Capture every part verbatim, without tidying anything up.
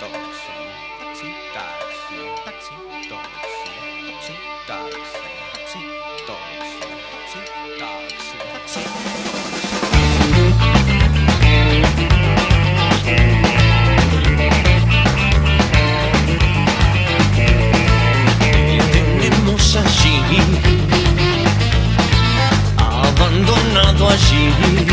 taxi, taxi, taxi, taxi, taxi, taxi, taxi, taxi, taxi, Tenemos allí, abandonado allí,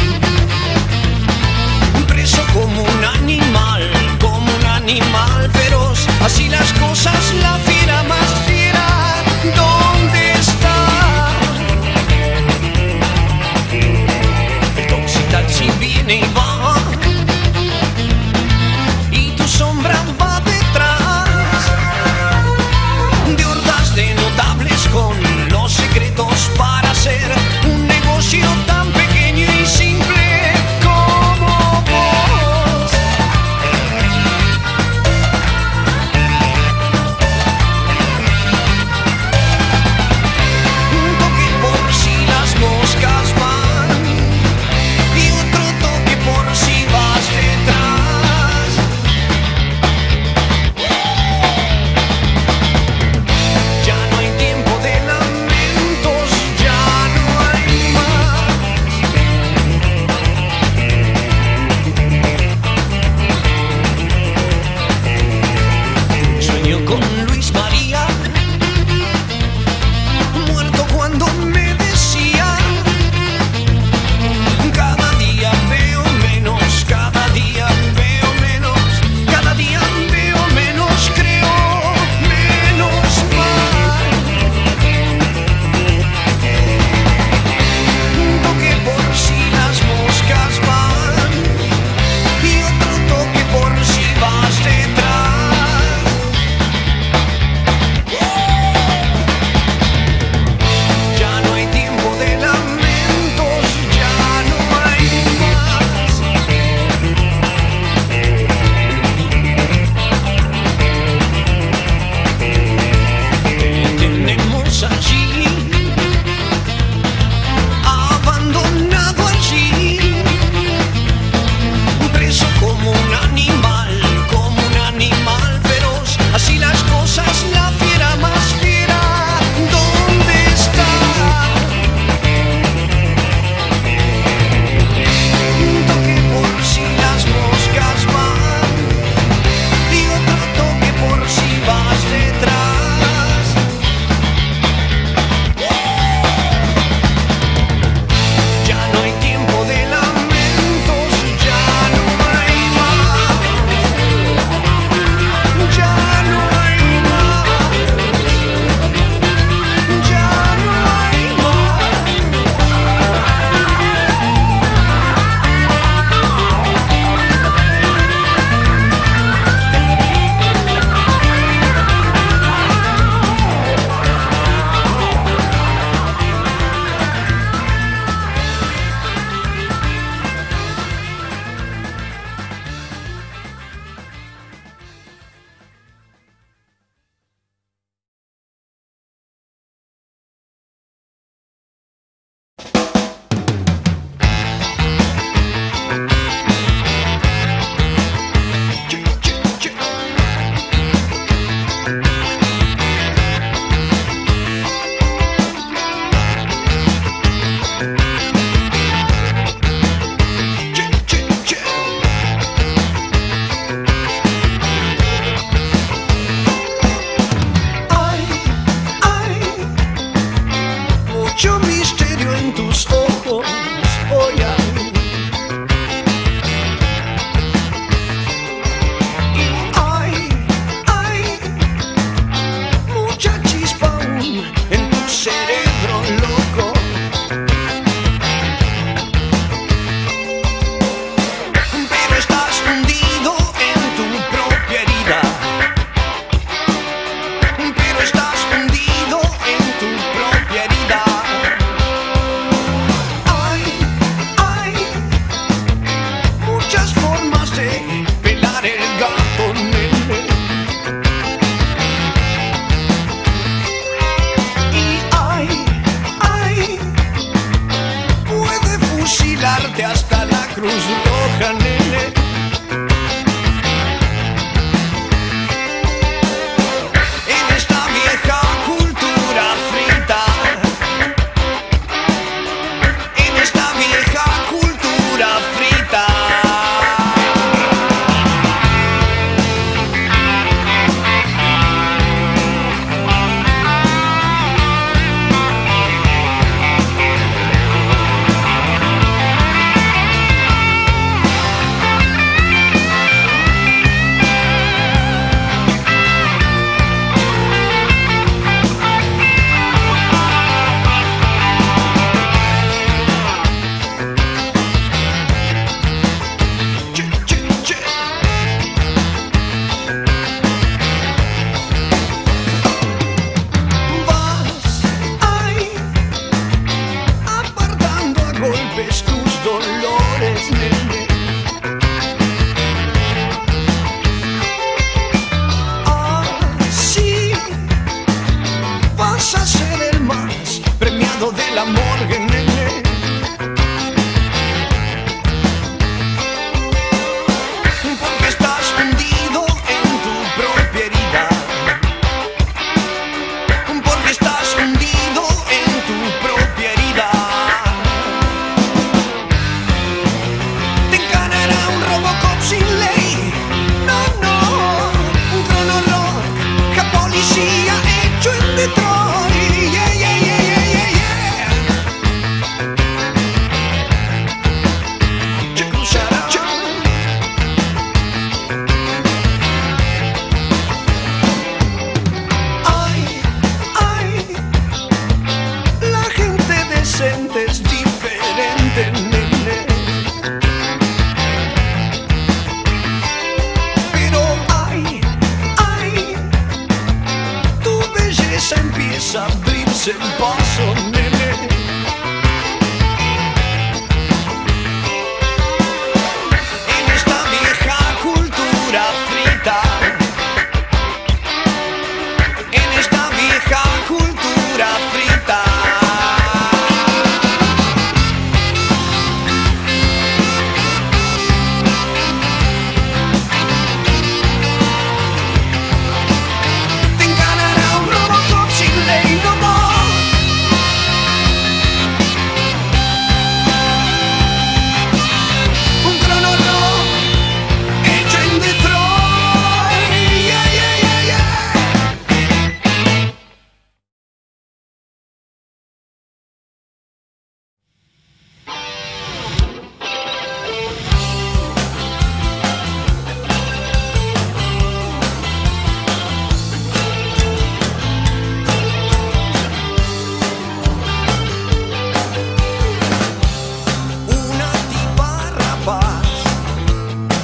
preso como un animal, como un animal feroz. Así las cosas, la fiera más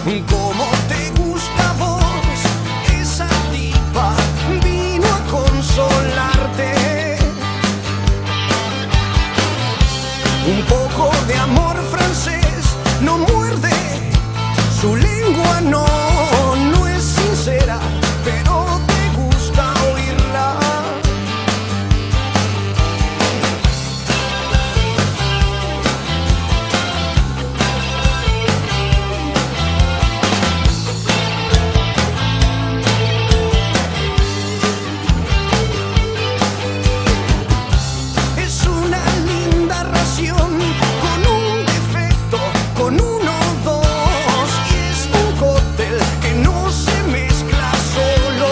como te gusta a vos. Esa tipa vino a consolarte. Un poco de amor francés no muerde, su lengua no, no es sincera, pero te gusta oírla. Es una linda ración con un defecto, con uno o dos, y es un cóctel que no se mezcla solo.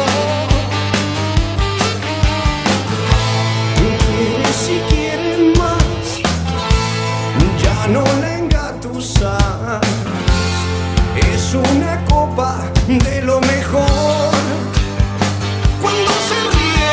Quiere si quiere más, ya no la engatusas. Es una copa de lo mejor cuando se ríe.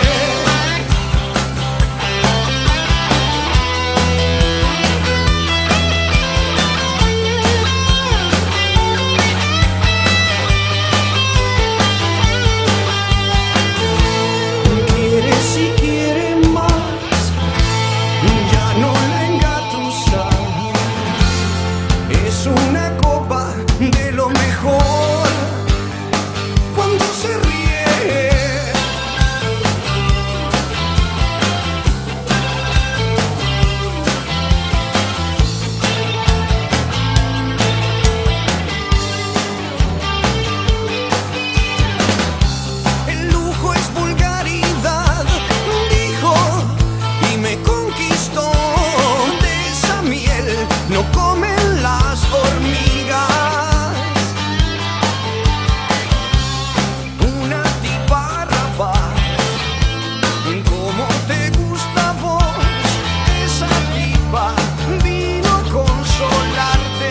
Quiere si quiere más, ya no la engatusa. Es una copa de lo mejor cuando se ríe. El lujo es vulgaridad, dijo, y me conquistó. De esa miel no comen las hormigas. Una tipa rapaz, como te gusta a vos. Esa tipa vino a consolarte.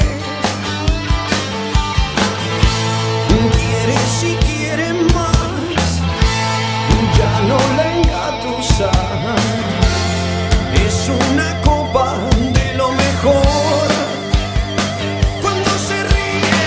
Quiere si quiere más, ya no la engatusa. Es una copa de lo mejor cuando se ríe.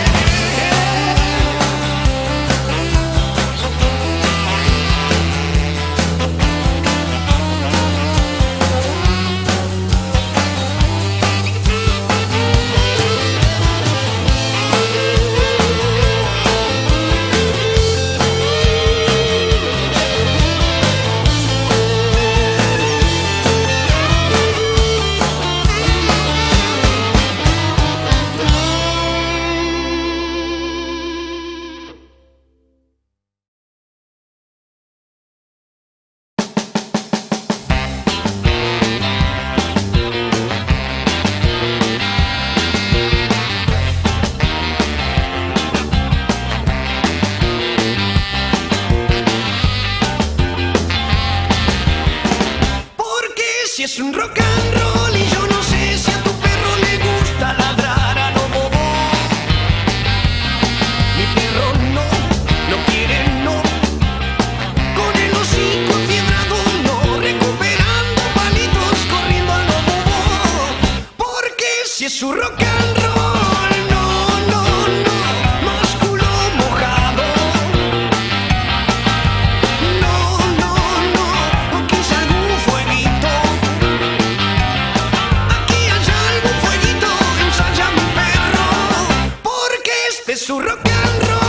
Porque si es un rock and roll y yo no sé si a tu perro le gusta ladrar a lo bobo. Mi perro no, no quiere no, con el hocico enfiebrado no, recuperando palitos corriendo a lo bobo. Porque si es un rock and roll, no, no, no, músculo mojado. No, no, no, o quizá algún fueguito. Aquí hay algún fueguito, ensaya mi perro. Porque este es su rock and roll.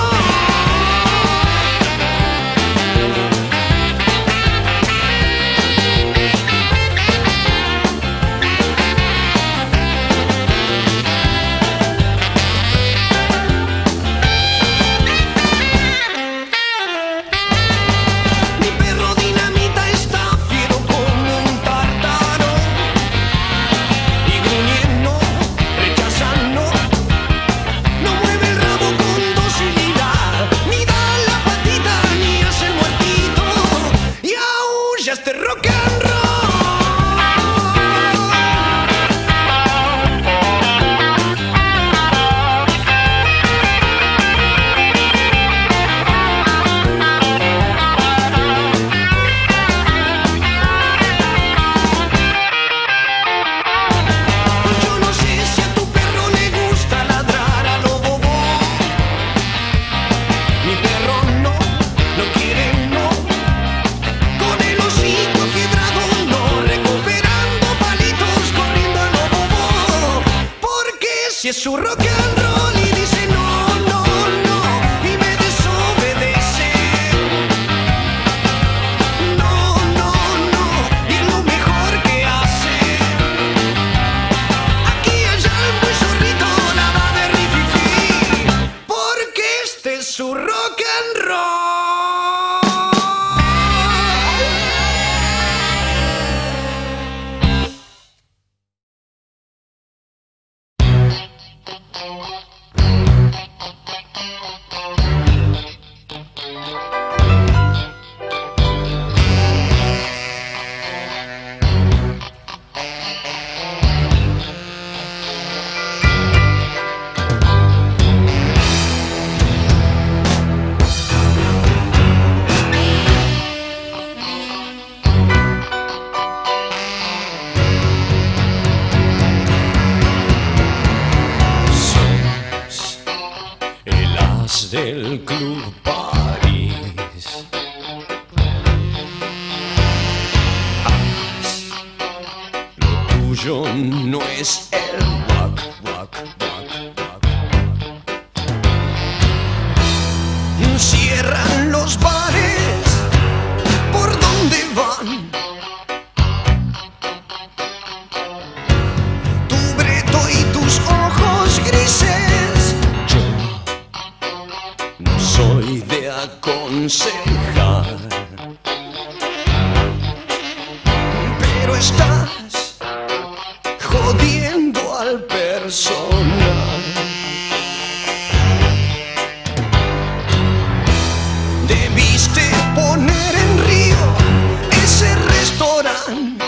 Mi perro dinamita está fiero como un tártaro, y gruñendo, rechazando, no mueve el rabo con docilidad. su rock and roll y dice no, no, no, y me desobedece. No, no, no, y es lo mejor que hace. Aquí allá el buen zorrito nada de rififi, porque este es su rock and roll. Del Club París. Haz lo tuyo, no es el rock, rock, rock, rock. Cierran los bares por donde van. Tu breto y tus ojos grises. No soy de aconsejar, pero estás jodiendo al personal. Debiste poner en Río ese restaurante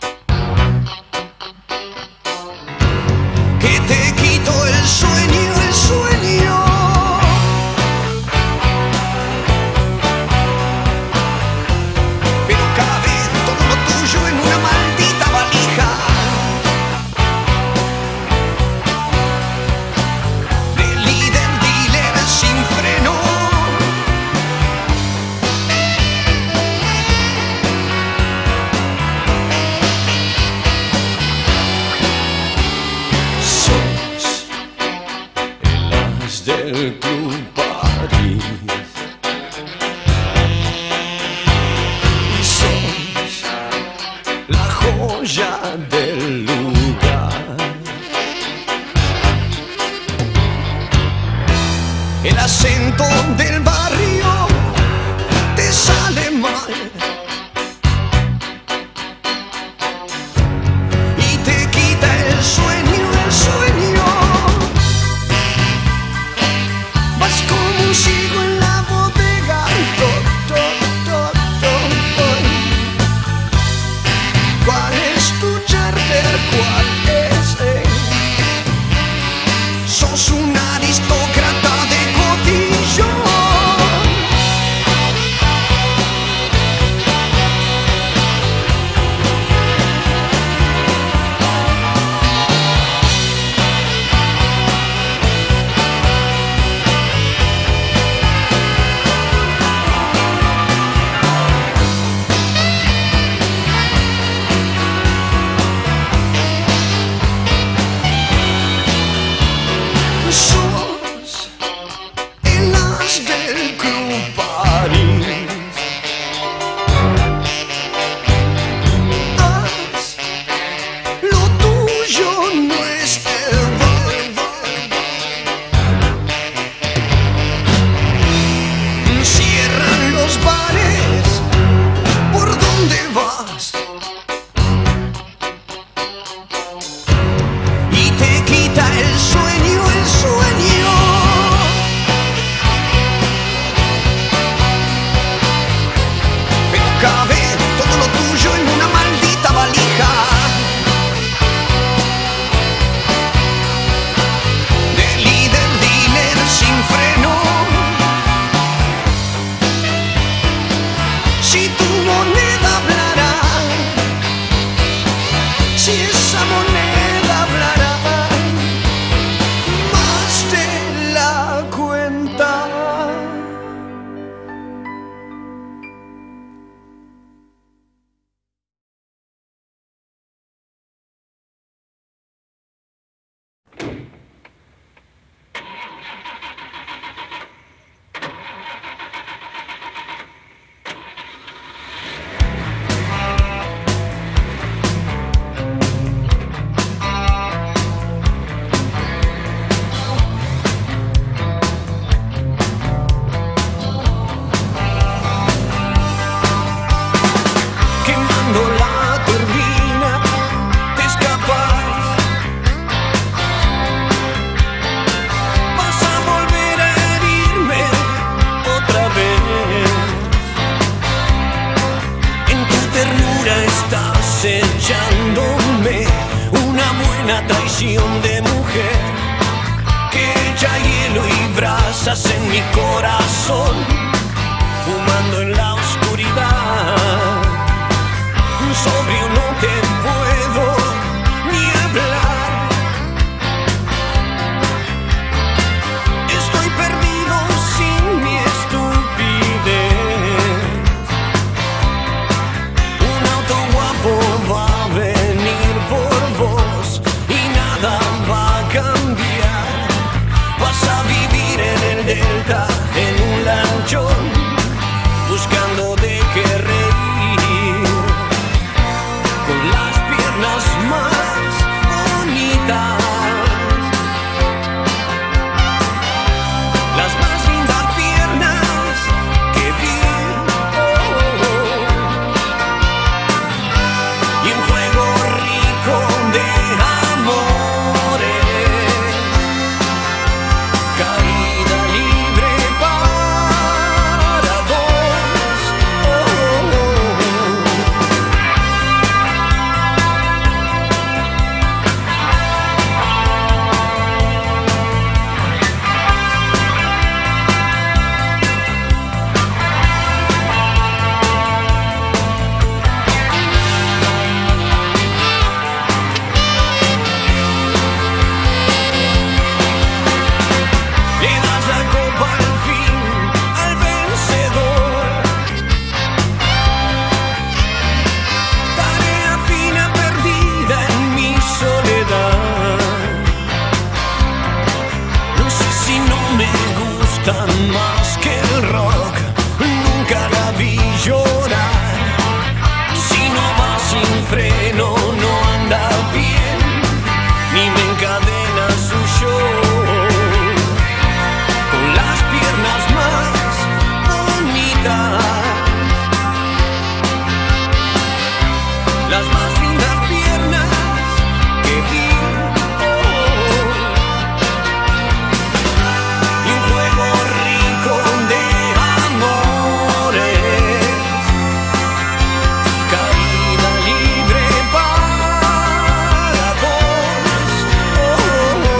que te quitó el sueño, el sueño. del Club París. Y sos la joya del lugar. El acento del barrio te sale mal y te quita el sueño, el sueño. Vas como un ciego en la bodega, to, to, to, to, to. ¿Cuál es tu charter? ¿Cuál es él? Sos un aristócrata de cotillón. pasas en mi corazón, fumando en la oscuridad. Sobrio no te puedo ni hablar. Estoy perdido sin mi estupidez. Un auto guapo va a venir por vos y nada va a cambiar. Vas a vivir en el delta, en un lanchón, buscando de qué reír, con las piernas más bonitas, las más lindas piernas que vi. Oh, oh, oh. Y un juego rico de amores, caída libre para dos. Oh, oh, oh. Le das la copa al fin al vencedor. Tarea fina perdida en mi soledad. No sé si no me gusta más que el rock. Nunca la vi llorar. Si no va sin freno no anda bien, ni me encadena su show. Con las piernas más bonitas, las más lindas piernas que vi. Oh, oh, oh. Y un juego rico de amores, caída libre para dos. Oh, oh, oh.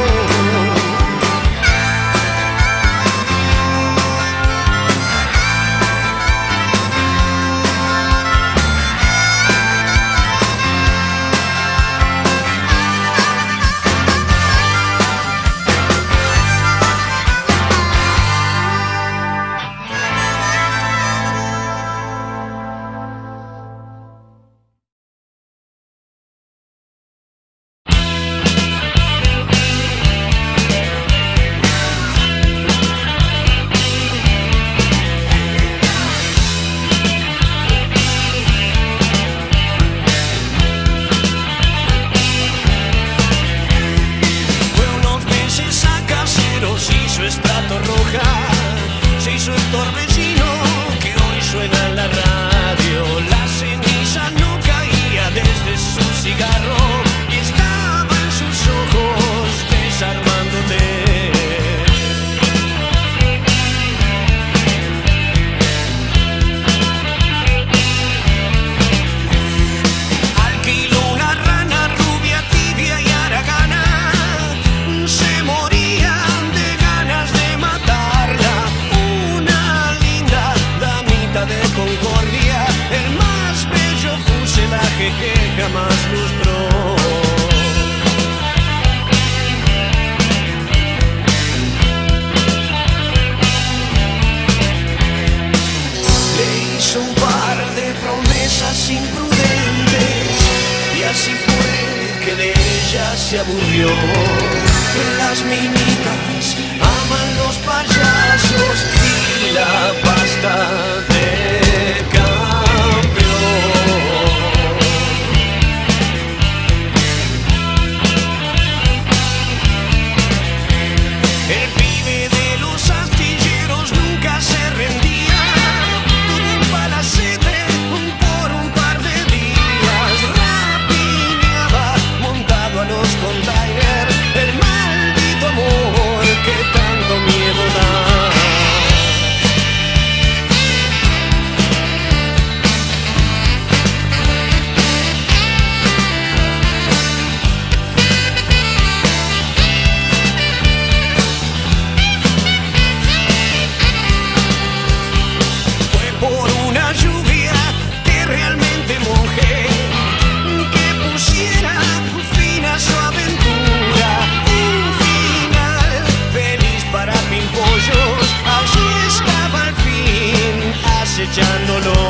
Fue unos meses a caseros, hizo estrato roja, se hizo el torbellino que hoy suena en la radio. La ceniza no caía desde su cigarro y estaba en sus ojos desarmándote. Alquiló una rana rubia, tibia y haragana. Se morían de ganas de matarla. Una linda damita de Concordia, el más bello fuselaje que jamás lustró. Le hizo un par de promesas imprudentes y así fue que de ella se aburrió. Las minitas aman los payasos y la pasta de campeón. El pibe de los astilleros nunca se rendía. Tuvo un palacete por un par de días. Rapiñaba montado a los containers. El maldito amor pollos, allí estaba al fin acechándolo.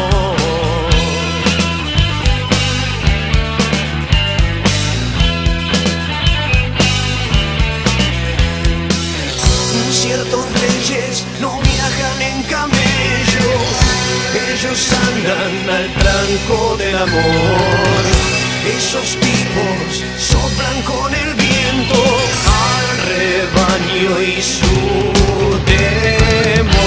Ciertos reyes no viajan en camello, ellos andan al tranco del amor. Esos tipos soplan con el viento al rebaño y su temor.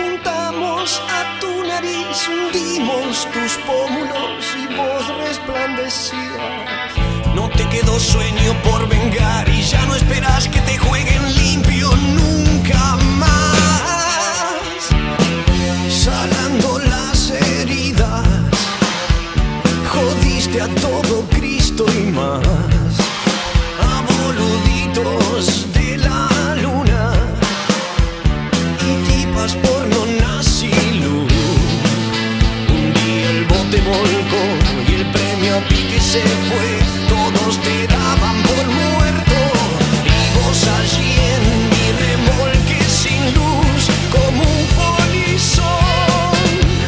Apuntamos a tu nariz, hundimos tus pómulos y vos resplandecías. No te quedó sueño por vengar y ya no esperas que te jueguen limpio nunca más. Sanando las heridas, jodiste a todo Cristo y más. A boluditos de la luna y tipas porno nazilu. Un día el bote volcó y el premio a pique se fue. Todos te daban por muerto y vos allí en mi remolque sin luz como un polizón.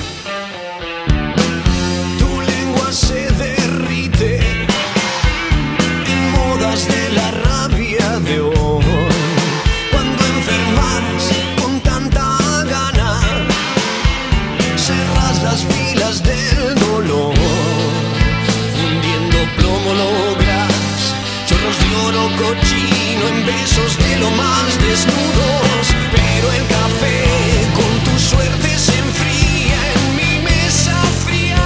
Tu lengua se derrite en modas de la rabia de hoy. Cuando enfermas con tanta gana, cerras las filas del dolor. Plomo logras chorros de oro cochino en besos de lo más desnudos, pero el café con tu suerte se enfría en mi mesa fría.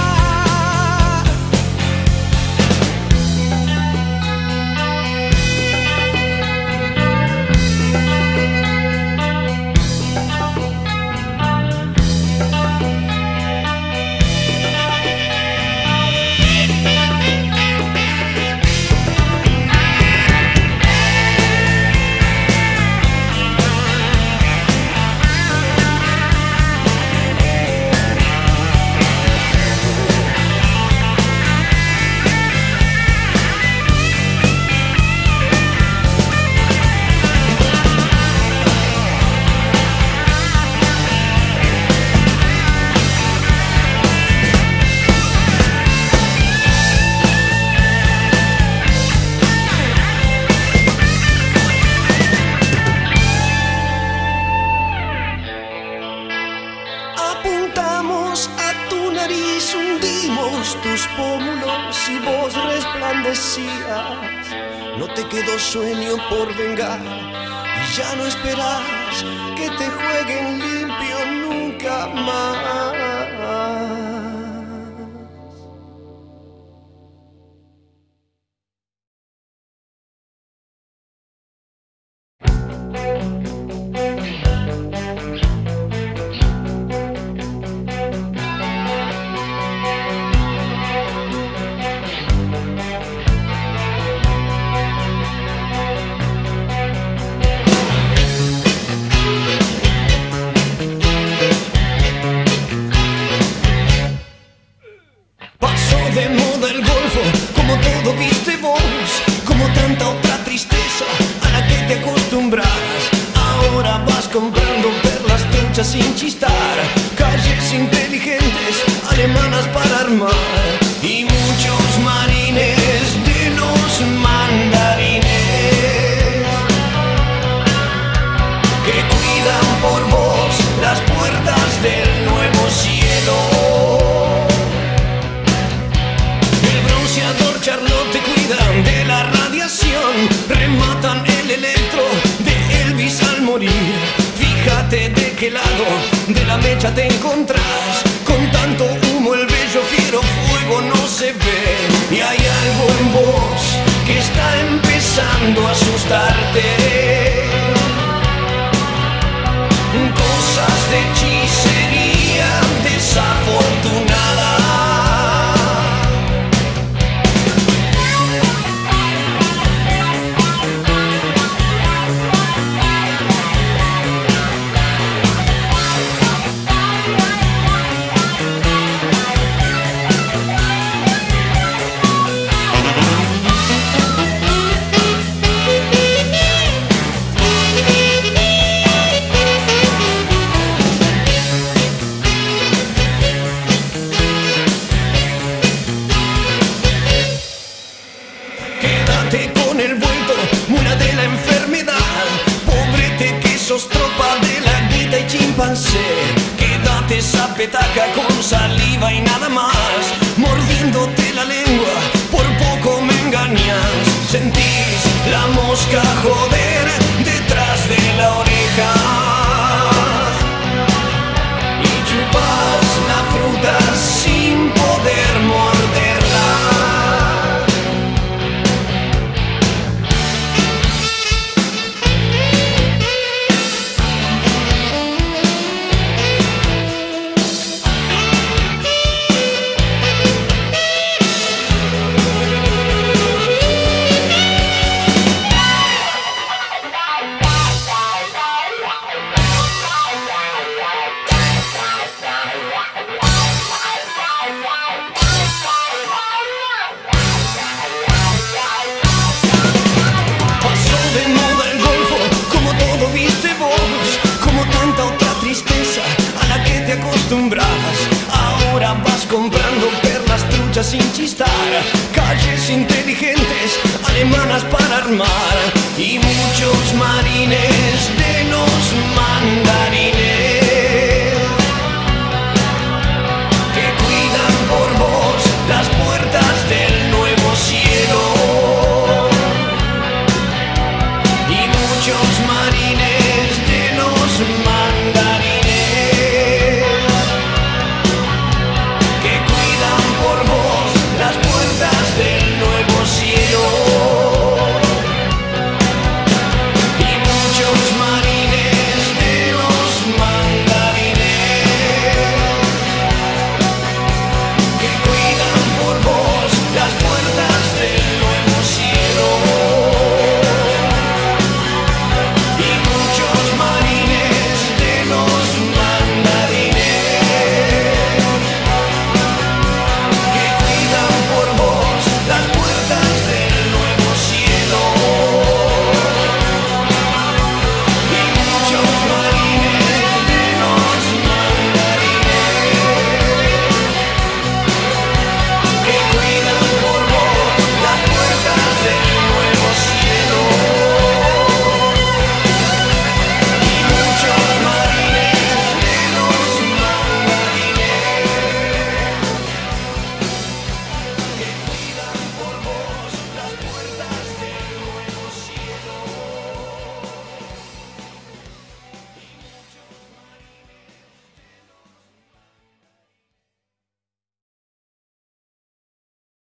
Apuntamos a tu nariz, hundimos tus pómulos y vos resplandecías. No te quedó sueño por vengar y ya no esperas que te jueguen limpio nunca más. De moda el golfo, como todo viste vos, como tanta otra tristeza a la que te acostumbras. Ahora vas comprando perlas truchas sin chistar, calles inteligentes, alemanas para armar, y muchos marines de los mandarines que cuidan por vos las puertas del nuevo cielo. Charlotte te cuidan de la radiación, rematan el electro de Elvis al morir. Fíjate de qué lado de la mecha te encontrás, con tanto humo el bello fiero fuego no se ve. Y hay algo en vos que está empezando a asustarte, cosas de hechicería desafortunada. Con el vuelto, mula de la enfermedad, pobrete que sos tropa de la guita y chimpancé. Quédate esa petaca con saliva y nada más, mordiéndote la lengua, por poco me engañas. Sentís la mosca joder detrás de la oreja. acostumbradas. Ahora vas comprando perlas truchas sin chistar, calles inteligentes, alemanas para armar, y muchos marines de los mandarines